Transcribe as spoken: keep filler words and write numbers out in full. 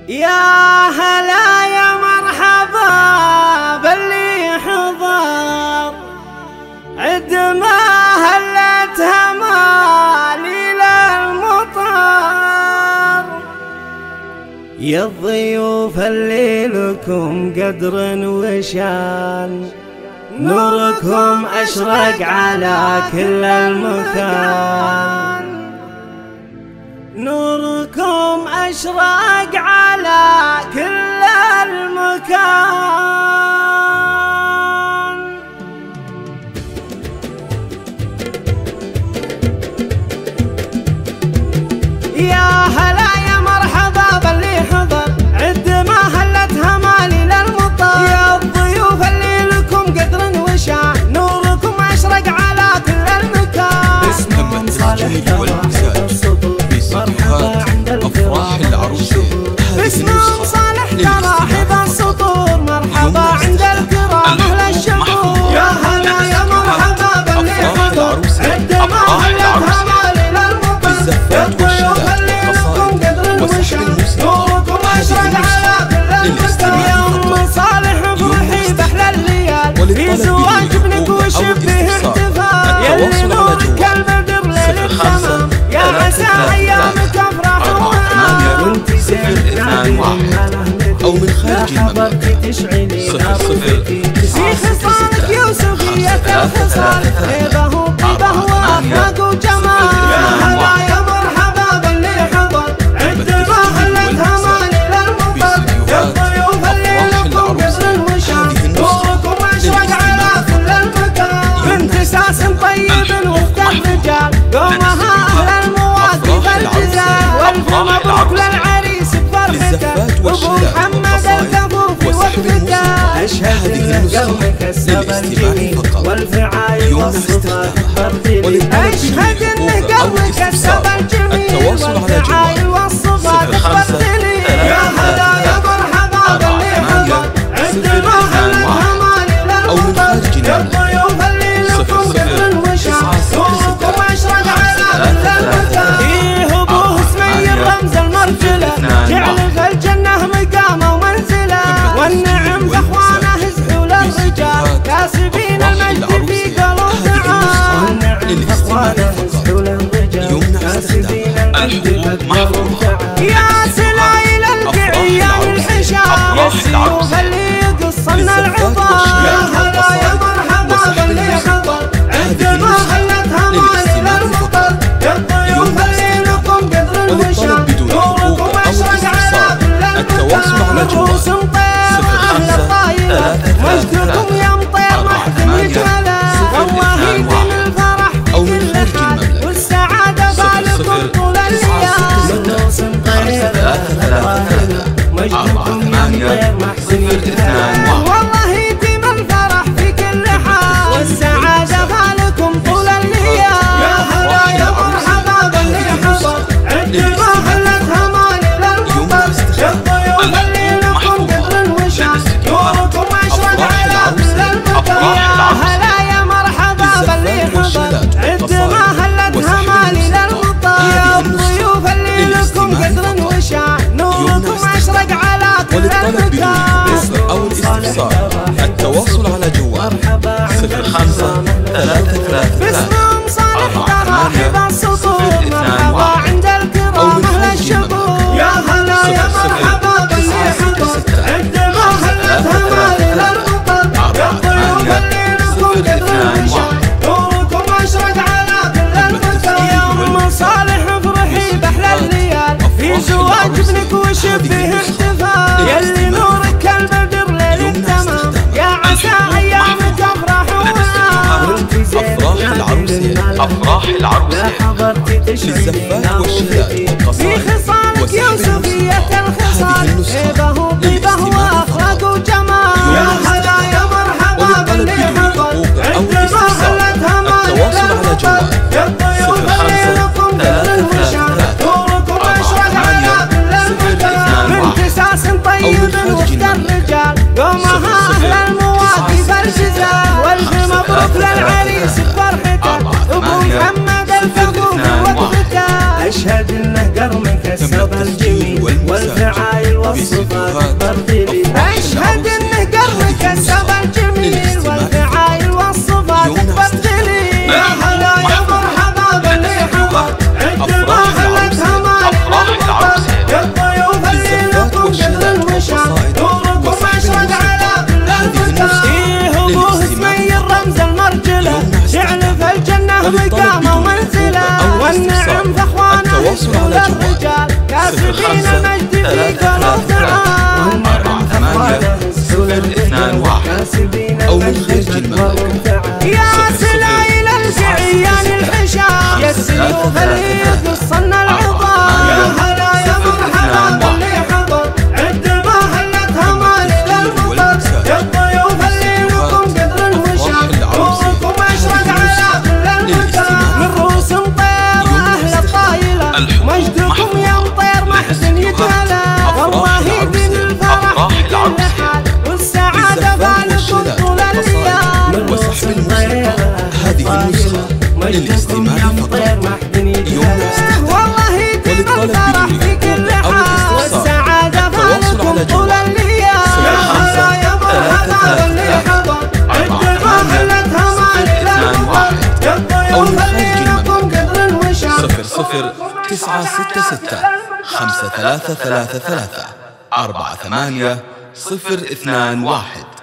يا هلا يا مرحبا باللي حضر، عد ما هلت هماليل المطر، يا الضيوف اللي لكم قدر وشان، نوركم أشرق على كل المكان، نوركم أشرق على كل المكان. يا هلا يا مرحبا باللي حضر، عد ما هلت هماليل المطر، يا الضيوف اللي لكم قدر وشان، نوركم أشرق على كل المكان. اسمهم صالح مرحبا عند أفراح العروسة، باسمهم صالح تراحب السطور، مرحبا عند الكرام أهل الشكور. يا هلا يا مرحبا باللي حضر، عد ما هلت هماليل المطر، يا الضيوف اللي لكم قدر وشان، نوركم أشرق على كل المكان. يا أم صالح افرحي بأحلى الليال، في زواج ابنك وشبه احتفال، يلي نورك البدر ليل التمام، يا عسى أيامك أفراح ومنام، وانت زين أو من خارج المملكة صفر صفر في خصالك يوسفية الخصال، هيبة وطيبة وأخلاق وجمال. يا هلا يا مرحبا باللي حضر، عد ما هلت هماليل المطر، يا الضيوف اللي لكم قدر وشان، نوركم أشرق على كل المكان. بنت ساس طيب وفد الرجال، قومها أهل المواقف الجزال، والف مبروك للعريس بفرحته، أبو محمد الكفوف ووقفته. أشهد إن قلبك السبب الجميل، والفعايل والصفات ترتيل، أشهد إن قلبك السبب الجميل، والفعايل والصفات ترتيل. يا هلا يا مرحبا باللي حضر، عد ما هلت هماليل المطر، يا الضيوف اللي لكم قدر وشان، نوركم أشرق على كل المكان. فيه أبوه سمير رمز المرجلة، جعل في الجنة مقامه ومنزله، والنعم بأخوانه يزحوا للرجال، كاسبين المجد في قلوب تعال. والنعم بأخوانه يزحوا للرجال، كاسبين المجد في قلوب تعال. يا سلايل القعية والحشام، يا السيوف اللي يقصن العظام. يا هلا يا مرحبا باللي حضر، عد ما هلت هماليل المطر، يا الضيوف اللي لكم قدر وشان، نوركم أشرق على كل المكان. نفوس مطير أهل الطايرة، مجدكم يا مطير محكم يجهله، والله يتم الفرح في كل حال، والسعادة بالكم طول الليال. نفوس مطير أهل الطايرة، مجدكم يا مطير محكم يجهله، والله يتم الفرح في كل حال، والسعادة بالكم طول الليال. يا هلا يا مرحبا باللي حضر، عد ما هلت هماليل المطر، يا الضيوف اللي لكم قدر وشان، نوركم أشرق على كل المكان. يا هلا يا مرحبا باللي حضر، عد ما هلت هماليل المطر، يا الضيوف اللي لكم قدر وشان، نوركم أشرق على كل المكان. أو الاستفسار التواصل على جوال صفر خمسة ثلاثة ثلاثة باسمهم صالح تراحب السطور، مرحبا عند الكرام أهل الشكور. يا هلا يا مرحبا باللي حضر، عد ما هلت هماليل المطر، يا الضيوف اللي لكم قدر وشان، نوركم أشرق على كل المكان. يا أم صالح افرحي بأحلى الليال، في زواج ابنك وشبه احتفال، يلي نورك البدر ليل التمام، يا عسى أيامك أفراح ومنام. أفراح العروسة، أفراح العروسة للزفات والشداد في خصالك يوسفية الخصال، هيبة وطيبة وأخلاق وجمال. يا هلا يا مرحبا باللي حضر، عد ما هلت هماليل المطر، يا الضيوف اللي لكم قدر وشان، نوركم أشرق على كل المكان. بنت ساس طيب وفد الرجال، قومها أهل المواقف الجزال، والف مبروك للعريس بفرحته، أبو محمد الكفوف ووقفته. أشهد إنه والصفات تبدلي. اشهد انه قرنك السبع الجميل والفعايل والصفات تبدلي. يا هلا يا مرحبا باللي حضر عند ما خلتها مالي للمطر. يا الضيوف اللي لكم قدر المشاعر نوركم اشرق على كل المكان. فيه ابوه سمير رمز المرجله يعرف الجنه مقامه ومنزله والنعم في اخوانه يسكن الرجال كاسبين المجد في قلوب تعال. أو من خارج المملكة. يا سلايل الشعيان الحشام يا السيوف اللي يقصن العظام. يا هلا يا مرحبا باللي حضر عند ما هلتها مالي للمطر. يا الضيوف اللي لكم قدر الوشام نوركم اشرق على كل المكان. من رؤوس مطير واهل الطايله مجدكم يا مطير ما حسن يتهلا. والله يدين الفرح في كل حال والسعاده بالكم طول الليال. وسحب الموسيقى هذه النسخة للاستماع فقط يوم والله يدين الفرح في كل حال والسعاده بالكم طول الليال. يا هلا يا مرحبا باللي حضر عند ما هلتها مالي للمطر. يا الضيوف اللي لكم قدر الوشام. صفر صفر تسعة ستة ستة خمسة ثلاثة ثلاثة ثلاثة أربعة ثمانية صفر اثنان واحد.